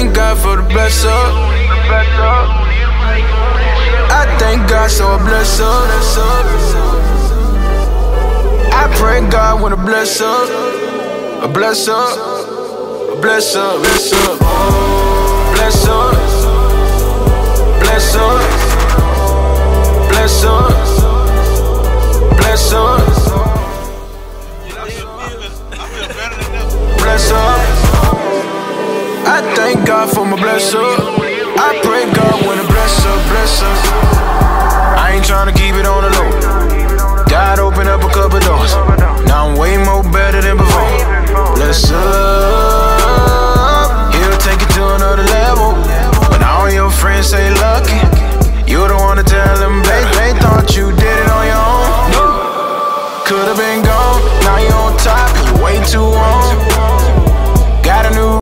thank God for the bless up. I thank God so I bless up. I pray God when I bless up. I bless up. I bless up. Bless up. Bless up. Bless up. Bless up. Bless up. Bless up. I thank God for my bless up. I pray God when I bless up, bless up. I ain't tryna keep it on the low. God opened up a couple doors. Now I'm way more better than before. Bless up. He'll take it to another level. When all your friends say lucky, you don't wanna tell them, babe, they thought you did it on your own. Could've been gone, now you're on top, you way too on.